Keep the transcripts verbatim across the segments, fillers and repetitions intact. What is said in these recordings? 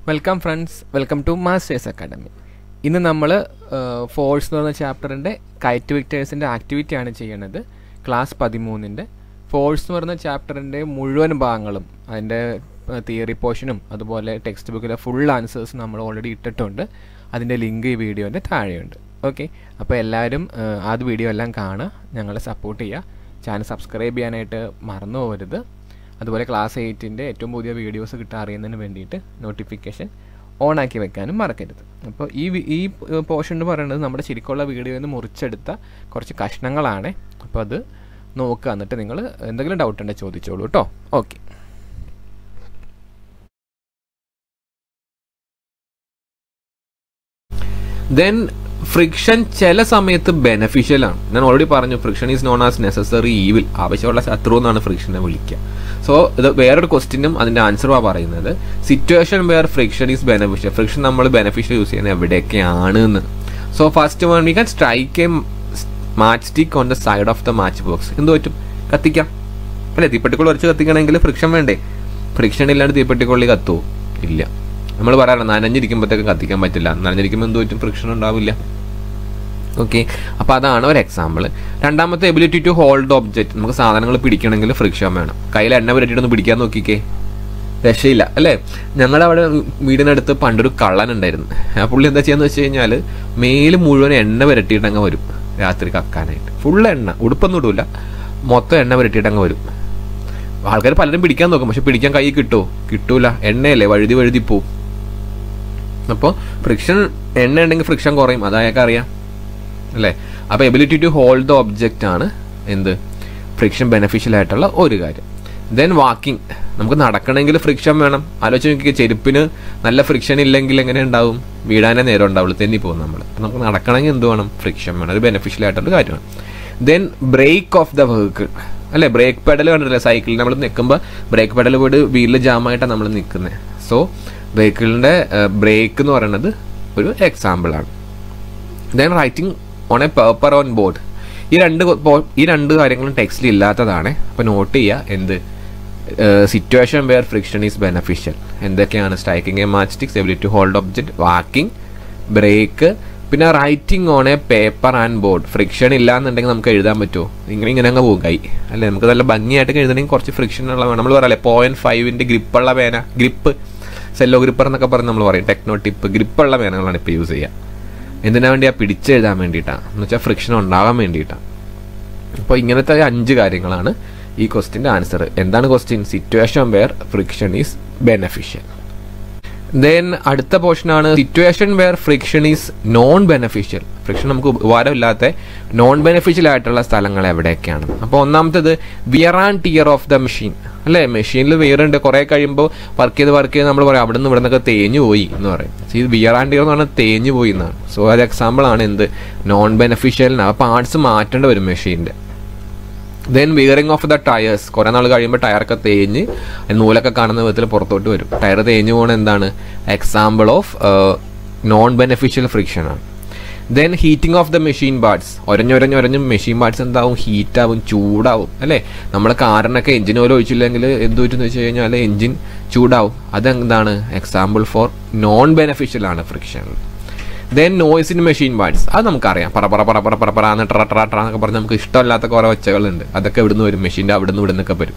Welcome friends, welcome to Masters Academy. ഇന്ന് നമ്മൾ force എന്ന് പറഞ്ഞ ചാപ്റ്ററിൻ്റെ കൈറ്റ് വിക്ടേഴ്സിൻ്റെ ആക്ടിവിറ്റിയാണ് ചെയ്യുന്നത്. ക്ലാസ് പതിമൂന്നിൻ്റെ ഫോഴ്സ് എന്ന് പറയുന്ന ചാപ്റ്ററിൻ്റെ മുഴുവൻ ഭാഗങ്ങളും അതിൻ്റെ തിയറി പോർഷനും അതുപോലെ ടെക്സ്റ്റ് ബുക്കിലെ ഫുൾ ആൻസേഴ്സ് നമ്മൾ ഓൾറെഡി ഇട്ടിട്ടുണ്ട്. അതിൻ്റെ ലിങ്ക് ഈ വീഡിയോൻ്റെ താഴെയുണ്ട്. ഓക്കെ, അപ്പോൾ എല്ലാവരും അത് വീഡിയോ എല്ലാം കാണുക, ഞങ്ങളെ സപ്പോർട്ട് ചെയ്യുക. ചാനൽ സബ്സ്ക്രൈബ് ചെയ്യാനായിട്ട് മറന്നു പോകരുത്. അതുപോലെ ക്ലാസ് എയ്റ്റിൻ്റെ ഏറ്റവും പുതിയ വീഡിയോസ് കിട്ടാൻ അറിയുന്നതിന് വേണ്ടിയിട്ട് നോട്ടിഫിക്കേഷൻ ഓൺ ആക്കി വെക്കാനും മറക്കരുത്. അപ്പോൾ ഈ ഈ പോർഷൻ എന്ന് പറയുന്നത് നമ്മുടെ ശരിക്കുള്ള വീഡിയോയിൽ നിന്ന് മുറിച്ചെടുത്ത കുറച്ച് കഷ്ണങ്ങളാണ്. അപ്പോൾ അത് നോക്കുക, എന്നിട്ട് നിങ്ങൾ എന്തെങ്കിലും ഡൗട്ട് ഉണ്ടെങ്കിൽ ചോദിച്ചോളൂ കേട്ടോ. ഓക്കെ, ദെൻ ഫ്രിക്ഷൻ ചില സമയത്ത് ബെനഫിഷ്യൽ ആണ്. ഞാൻ ഓൾറെഡി പറഞ്ഞു, friction is known as necessary evil, ആവശ്യമുള്ള ശത്രു എന്നാണ് ഫ്രിക്ഷനെ വിളിക്കുക. സോ ഇത് വേറൊരു ക്വസ്റ്റിനും അതിൻ്റെ ആൻസറുമാണ് പറയുന്നത്. Situation where friction is beneficial, friction നമ്മൾ ബെനഫിഷ്യൽ യൂസ് ചെയ്യുന്നത് എവിടെയൊക്കെയാണ് എന്ന്. So first one, we can strike a match stick on the side of the match box. എന്ത് പറ്റും? കത്തിക്കാം അല്ലേ? തീപ്പെട്ടിക്കുള്ള ഉറച്ച് കത്തിക്കണമെങ്കിൽ ഫ്രിക്ഷൻ വേണ്ടേ? ഫ്രിക്ഷൻ ഇല്ലാണ്ട് തീപ്പെട്ടിക്കുള്ളി കത്തുമോ? ഇല്ല. നമ്മൾ പറയാറില്ല, നനഞ്ഞിരിക്കുമ്പോഴത്തേക്ക് കത്തിക്കാൻ പറ്റില്ല. നനഞ്ഞിരിക്കുമ്പോൾ എന്ത് പറ്റും? ഫ്രിക്ഷൻ ഉണ്ടാവില്ല. ഓക്കെ, അപ്പോൾ അതാണ് ഒരു എക്സാമ്പിൾ. രണ്ടാമത്തെ എബിലിറ്റി ടു ഹോൾഡ് ഒബ്ജക്റ്റ്. നമുക്ക് സാധനങ്ങൾ പിടിക്കണമെങ്കിൽ ഫ്രിക്ഷൻ വേണം. കയ്യിൽ എണ്ണ പുരട്ടിയിട്ടൊന്ന് പിടിക്കാൻ നോക്കിക്കേ, രക്ഷയില്ല അല്ലേ? ഞങ്ങളുടെ അവിടെ വീടിനടുത്ത് പണ്ടൊരു കള്ളൻ ഉണ്ടായിരുന്നു. ആ പുള്ളി എന്താ ചെയ്യാന്ന് വെച്ച് കഴിഞ്ഞാൽ മേല് മുഴുവൻ എണ്ണ പുരട്ടിയിട്ട് അങ്ങ് വരും രാത്രി കക്കാനായിട്ട്. ഫുൾ എണ്ണ, ഉടുപ്പൊന്നും ഇടില്ല, മൊത്തം എണ്ണ പുരട്ടിയിട്ട് അങ്ങ് വരും. ആൾക്കാർ പലരും പിടിക്കാൻ നോക്കും, പക്ഷെ പിടിക്കാൻ കൈ കിട്ടുമോ? കിട്ടൂല, എണ്ണയല്ലേ, വഴുതി വഴുതി പോവും. അപ്പോൾ ഫ്രിക്ഷൻ എണ്ണ ഉണ്ടെങ്കിൽ ഫ്രിക്ഷൻ കുറയും, അതായൊക്കെ അറിയാം അല്ലേ? അപ്പോൾ ability to hold the object ആണ് എന്ത് ഫ്രിക്ഷൻ ബെനഫിഷ്യൽ ആയിട്ടുള്ള ഒരു കാര്യം. ദെൻ വാക്കിംഗ്, നമുക്ക് നടക്കണമെങ്കിൽ ഫ്രിക്ഷൻ വേണം. ആലോചിച്ച് നോക്കിയാൽ ചെരുപ്പിന് നല്ല ഫ്രിക്ഷൻ ഇല്ലെങ്കിൽ എങ്ങനെ ഉണ്ടാവും? വീഴാനേ നേരം ഉണ്ടാവുള്ളൂ, തെന്നി പോകും നമ്മൾ. അപ്പം നമുക്ക് നടക്കണമെങ്കിൽ എന്ത് വേണം? ഫ്രിക്ഷൻ വേണം. ഒരു ബെനഫിഷ്യൽ ആയിട്ടുള്ള കാര്യമാണ്. Then brake of the vehicle അല്ലേ? ബ്രേക്ക് പെഡൽ കണ്ടിട്ടില്ലേ? സൈക്കിളിൽ നമ്മൾ നിൽക്കുമ്പോൾ ബ്രേക്ക് പെഡൽ പോയിട്ട് വീലിൽ ജാമായിട്ടാണ് നമ്മൾ നിൽക്കുന്നത്. സോ വെഹിക്കിളിൻ്റെ ബ്രേക്ക് എന്ന് പറയുന്നത് ഒരു എക്സാമ്പിളാണ്. Then writing on a paper on board. ഈ രണ്ട് ഈ രണ്ട് കാര്യങ്ങളും ടെക്സ്റ്റിൽ ഇല്ലാത്തതാണ്. അപ്പോൾ നോട്ട് ചെയ്യുക, എന്ത് situation where friction is beneficial എന്തൊക്കെയാണ്? Striking a match sticks, ability to hold object, walking, brake, പിന്നെ writing on a paper and board. Friction ഇല്ല എന്നുണ്ടെങ്കിൽ നമുക്ക് എഴുതാൻ പറ്റുമോ? ഇങ്ങനെ ഇങ്ങനെ അങ്ങ് പോകും കൈ അല്ലേ? നമുക്ക് നല്ല ഭംഗിയായിട്ട് എഴുതണമെങ്കിൽ കുറച്ച് ഫ്രിക്ഷൻ ഉള്ള വേണം. നമ്മൾ പറയാല്ലേ പോയിന്റ് ഫൈവിൻ്റെ ഗ്രിപ്പുള്ള പേന, ഗ്രിപ്പ് സെല്ലോ ഗ്രിപ്പർ എന്നൊക്കെ പറഞ്ഞ് നമ്മൾ പറയും. ടെക്നോ ടിപ്പ് ഗ്രിപ്പുള്ള പേനകളാണ് ഇപ്പോൾ യൂസ് ചെയ്യുക. എന്തിനാ വേണ്ടിയാ? പിടിച്ചെഴുതാൻ വേണ്ടിയിട്ടാണ്, എന്ന് വെച്ചാൽ ഫ്രിക്ഷൻ ഉണ്ടാകാൻ വേണ്ടിയിട്ടാണ്. അപ്പോൾ ഇങ്ങനത്തെ അഞ്ച് കാര്യങ്ങളാണ് ഈ ക്വസ്റ്റിൻ്റെ ആൻസർ. എന്താണ് question? Situation where friction is beneficial. Then അടുത്ത പോർഷനാണ് situation where friction is non beneficial. Friction നമുക്ക് ഉപകാരമില്ലാത്ത നോൺ ബെനഫിഷ്യൽ ആയിട്ടുള്ള സ്ഥലങ്ങൾ എവിടെയൊക്കെയാണ്? അപ്പോൾ ഒന്നാമത്തേത് wear and tear of the machine അല്ലേ? മെഷീനിൽ വിയറുണ്ട്, കുറേ കഴിയുമ്പോൾ വർക്ക് ചെയ്ത് വർക്ക് ചെയ്ത് നമ്മൾ പറയും അവിടെ നിന്ന് ഇവിടെ നിന്നൊക്കെ തേഞ്ഞു പോയി എന്ന് പറയും. ഈ വിയർ ആൻഡ് ടിയർ എന്ന് പറഞ്ഞാൽ തേഞ്ഞു പോയി എന്നാണ്. സോ അത് എക്സാമ്പിളാണ് എന്ത് നോൺ ബെനഫിഷ്യലിന്. ആ പാർട്സ് മാറ്റേണ്ടി വരും മെഷീൻ്റെ. Then wearing of the tyres. കുറേ നാൾ കഴിയുമ്പോൾ ടയറൊക്കെ തേഞ്ഞ് നൂലൊക്കെ കാണുന്ന വിധത്തിൽ പുറത്തോട്ട് വരും. ടയർ തേഞ്ഞു പോകുന്ന എന്താണ്? എക്സാമ്പിൾ ഓഫ് നോൺ ബെനഫിഷ്യൽ ഫ്രിക്ഷനാണ്. Then heating of the machine parts. ഒരഞ്ഞൊരഞ്ഞൊരഞ്ഞും മെഷീൻ പാർട്സ് എന്താവും? ഹീറ്റാവും, ചൂടാവും അല്ലേ? നമ്മൾ കാറിനൊക്കെ എഞ്ചിൻ ഓയിൽ ഒഴിച്ചില്ലെങ്കിൽ എന്ത് പറ്റുമെന്ന് വെച്ച് കഴിഞ്ഞാൽ എഞ്ചിൻ ചൂടാവും. അതെന്താണ്? എക്സാമ്പിൾ ഫോർ നോൺ ബെനഫിഷ്യൽ ആണ് ഫ്രിക്ഷനിൽ. Then noise in machine parts. അത് നമുക്കറിയാം, പറ പറ പറ പറ പറ പറ എന്ന് ട്ര ട്ര ട്ര എന്നൊക്കെ പറഞ്ഞ് നമുക്ക് ഇഷ്ടമല്ലാത്ത കുറേ ഒച്ചകളുണ്ട്. അതൊക്കെ ഇവിടുന്ന് വരും, മെഷീൻ്റെ അവിടെ നിന്ന് ഇവിടെ നിന്നൊക്കെ വരും.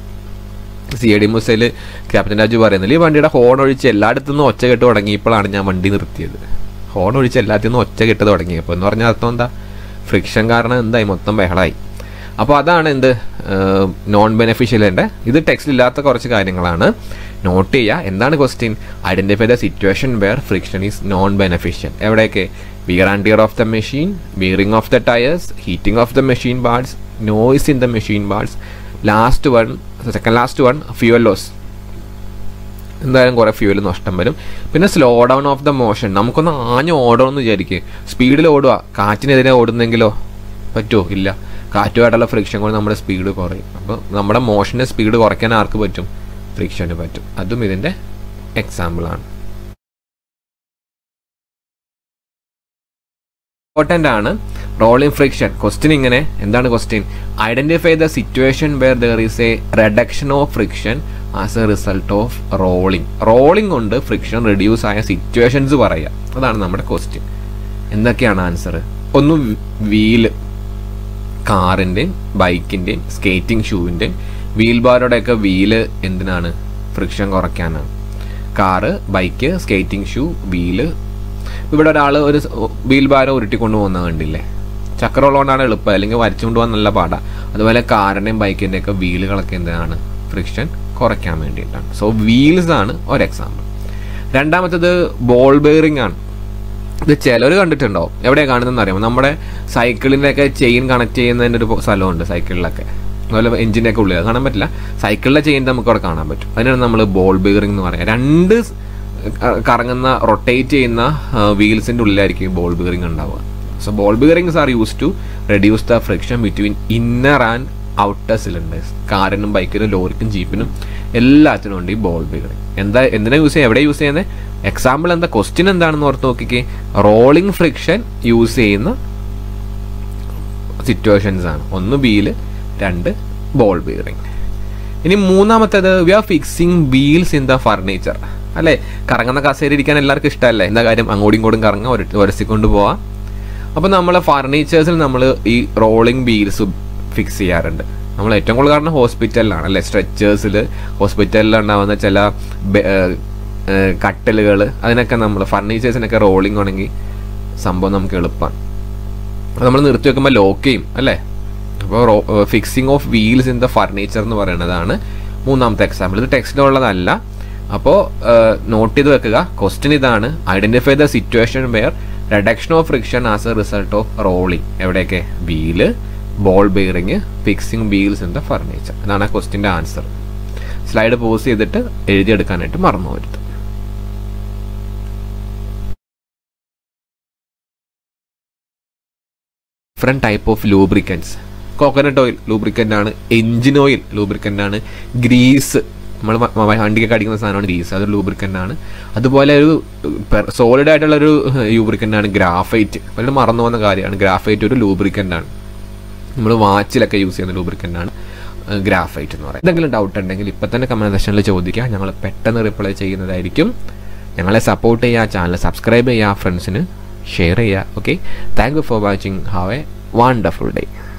സി എ ഡി മുസയിൽ ക്യാപ്റ്റൻ രാജു പറയുന്നില്ല, ഈ വണ്ടിയുടെ ഹോൺ ഒഴിച്ച് എല്ലായിടത്തു നിന്നും ഒച്ച കെട്ട് തുടങ്ങിയപ്പോഴാണ് ഞാൻ വണ്ടി നിർത്തിയത്. ഹോൺ ഒഴിച്ച് എല്ലാത്തിൽ നിന്നും ഒച്ച കെട്ട് തുടങ്ങിയപ്പോൾ എന്ന് പറഞ്ഞാൽ അർത്ഥം എന്താ? ഫ്രിക്ഷൻ കാരണം എന്തായി? മൊത്തം ബഹളമായി. അപ്പോൾ അതാണ് എന്ത് നോൺ ബെനഫിഷ്യലിൻ്റെ. ഇത് ടെക്സ്റ്റിൽ ഇല്ലാത്ത കുറച്ച് കാര്യങ്ങളാണ്. നോട്ട് ചെയ്യുക. എന്താണ് question? Identify the situation where friction is non beneficial. എവിടെയൊക്കെ? Wear and tear of the machine, wearing of the tyres, heating of the machine parts, noise in the machine parts. Last one, second last one, fuel loss. എന്തായാലും കുറേ fuel നഷ്ടം വരും. പിന്നെ slow down of the motion. നമുക്കൊന്ന് ആഞ്ഞ് ഓടണമെന്ന് വിചാരിക്കുക, സ്പീഡിൽ ഓടുക, കാറ്റിനെതിരെ ഓടുന്നെങ്കിലോ പറ്റുമോ? ഇല്ല. കാറ്റുമായിട്ടുള്ള ഫ്രിക്ഷൻ കൊണ്ട് നമ്മുടെ സ്പീഡ് കുറയും. അപ്പോൾ നമ്മുടെ മോഷൻ്റെ സ്പീഡ് കുറയ്ക്കാൻ ആർക്ക് പറ്റും? ഫ്രിക്ഷന് പറ്റും. അതും ഇതിൻ്റെ എക്സാമ്പിളാണ്. ഇമ്പോർട്ടൻ്റ് ആണ് റോളിംഗ് ഫ്രിക്ഷൻ. ക്വസ്റ്റ്യൻ ഇങ്ങനെ, എന്താണ് question? Identify the situation where there is a reduction of friction as a result of rolling. Rolling കൊണ്ട് ഫ്രിക്ഷൻ റെഡ്യൂസ് ആയ സിറ്റുവേഷൻസ് പറയുക, അതാണ് നമ്മുടെ ക്വസ്റ്റ്യൻ. എന്തൊക്കെയാണ് ആൻസർ? ഒന്ന് വീല്, കാറിൻ്റെയും ബൈക്കിൻ്റെയും സ്കേറ്റിംഗ് ഷൂവിൻ്റെയും വീൽ ബാരോടെയൊക്കെ വീല് എന്തിനാണ്? ഫ്രിക്ഷൻ കുറയ്ക്കാനാണ്. Car, bike, skating shoe, wheel. ഇവിടെ ഒരാൾ ഒരു വീൽ ബാരോ ഉരുട്ടിക്കൊണ്ട് പോകുന്നത് കണ്ടില്ലേ? ചക്രമുള്ളതുകൊണ്ടാണ് എളുപ്പം, അല്ലെങ്കിൽ വരച്ചുകൊണ്ട് പോകാൻ നല്ല പാടാണ്. അതുപോലെ കാറിൻ്റെയും ബൈക്കിൻ്റെയും ഒക്കെ വീലുകളൊക്കെ എന്താണ്? ഫ്രിക്ഷൻ കുറയ്ക്കാൻ വേണ്ടിയിട്ടാണ്. സോ വീൽസ് ആണ് ഒരു എക്സാമ്പിൾ. രണ്ടാമത്തേത് ബോൾ ബെയറിംഗ് ആണ്. ഇത് ചിലർ കണ്ടിട്ടുണ്ടോ? എവിടെയാണ് കാണുന്നതെന്ന് അറിയാമോ? നമ്മുടെ സൈക്കിളിൻ്റെയൊക്കെ ചെയിൻ കണക്ട് ചെയ്യുന്നതിൻ്റെ ഒരു സ്ഥലമുണ്ട് സൈക്കിളിലൊക്കെ, അതുപോലെ എഞ്ചിൻ്റെ ഒക്കെ ഉള്ളിൽ കാണാൻ പറ്റില്ല. സൈക്കിളിലെ ചെയിൻ നമുക്ക് അവിടെ കാണാൻ പറ്റും. അതിനാണ് നമ്മൾ ബോൾ ബെയറിംഗ് എന്ന് പറയുക. രണ്ട് കറങ്ങുന്ന റൊട്ടേറ്റ് ചെയ്യുന്ന വീൽസിൻ്റെ ഉള്ളിലായിരിക്കും ബോൾ ബെയറിംഗ് ഉണ്ടാവുക. So ball bearings are use to reduce the friction between inner and outer cylinders. കാറിനും ബൈക്കിനും ലോറിക്കും ജീപ്പിനും എല്ലാത്തിനും ഉണ്ട് ഈ ബോൾ ബെയറിംഗ്. എന്താ എന്തിനാ യൂസ് ചെയ്യുക, എവിടെ യൂസ് ചെയ്യുന്നത്? എക്സാമ്പിൾ എന്താ, ക്വസ്റ്റ്യൻ എന്താണെന്ന് ഓർത്ത് നോക്കിക്കേ. റോളിംഗ് ഫ്രിക്ഷൻ യൂസ് ചെയ്യുന്ന സിറ്റുവേഷൻസ് ആണ്. ഒന്ന് വീല്, രണ്ട് ബോൾ ബെയറിംഗ്. ഇനി മൂന്നാമത്തേത് we are fixing wheels in the furniture. അല്ലേ, കറങ്ങുന്ന കസേര ഇരിക്കാൻ എല്ലാവർക്കും ഇഷ്ടമല്ലേ? എന്താ കാര്യം? അങ്ങോട്ടും ഇങ്ങോട്ടും കറങ്ങാം, ഒരസിക്കൊണ്ട് പോവാം. അപ്പോൾ നമ്മൾ ഫർണിച്ചേഴ്സിൽ നമ്മൾ ഈ റോളിംഗ് വീൽസ് ഫിക്സ് ചെയ്യാറുണ്ട്. നമ്മൾ ഏറ്റവും കൂടുതൽ കാരണം ഹോസ്പിറ്റലിലാണ് അല്ലേ? സ്ട്രെച്ചേഴ്സിൽ, ഹോസ്പിറ്റലിൽ ഉണ്ടാകുന്ന ചില കട്ടിലുകൾ, അതിനൊക്കെ നമ്മൾ ഫർണിച്ചേഴ്സിനൊക്കെ റോളിംഗ് ആണെങ്കിൽ സംഭവം നമുക്ക് എളുപ്പമാണ്. അത് നമ്മൾ നിർത്തി വെക്കുമ്പോൾ ലോക്ക് ചെയ്യും അല്ലേ? അപ്പോൾ fixing of wheels in the furniture എന്ന് പറയുന്നതാണ് മൂന്നാമത്തെ എക്സാമ്പിൾ. ഇത് ടെക്സ്റ്റിലുള്ളതല്ല. അപ്പോൾ നോട്ട് ചെയ്ത് വെക്കുക. ക്വസ്റ്റ്യൻ ഇതാണ്: identify the situation where reduction of friction as a result of rolling. എവിടെയൊക്കെ? Wheel, ball bearing, fixing wheels in the furniture. ഇതാണ് ആ ക്വസ്റ്റ്യൻ്റെ ആൻസർ. സ്ലൈഡ് പോസ് ചെയ്തിട്ട് എഴുതിയെടുക്കാനായിട്ട് മറന്നു പോകരുത്. Different type of lubricants. Coconut oil lubricant ആണ്, engine oil lubricant ആണ്, grease നമ്മൾ വണ്ടിക്കൊക്കെ അടിക്കുന്ന സാധനമാണ് ഗ്രീസ്, അതൊരു ലൂബ്രിക്കൻ്റ് ആണ്. അതുപോലെ ഒരു സോളിഡ് ആയിട്ടുള്ളൊരു ലൂബ്രിക്കൻ്റ് ആണ് ഗ്രാഫൈറ്റ്. വളരെ മറന്നു പോകുന്ന കാര്യമാണ്. ഗ്രാഫൈറ്റ് ഒരു ലൂബ്രിക്കൻ്റ് ആണ്. നമ്മൾ വാച്ചിലൊക്കെ യൂസ് ചെയ്യുന്ന ലൂബ്രിക്കൻ്റ് ആണ് ഗ്രാഫൈറ്റ് എന്ന് പറയുന്നത്. എന്തെങ്കിലും ഡൗട്ട് ഉണ്ടെങ്കിൽ ഇപ്പം തന്നെ കമൻറ്റ് സെക്ഷനിൽ ചോദിക്കുക, ഞങ്ങൾ പെട്ടെന്ന് റിപ്ലൈ ചെയ്യുന്നതായിരിക്കും. ഞങ്ങളെ സപ്പോർട്ട് ചെയ്യുക, ചാനൽ സബ്സ്ക്രൈബ് ചെയ്യുക, ഫ്രണ്ട്സിന് ഷെയർ ചെയ്യുക. Okay, thank you for watching. Have a wonderful day.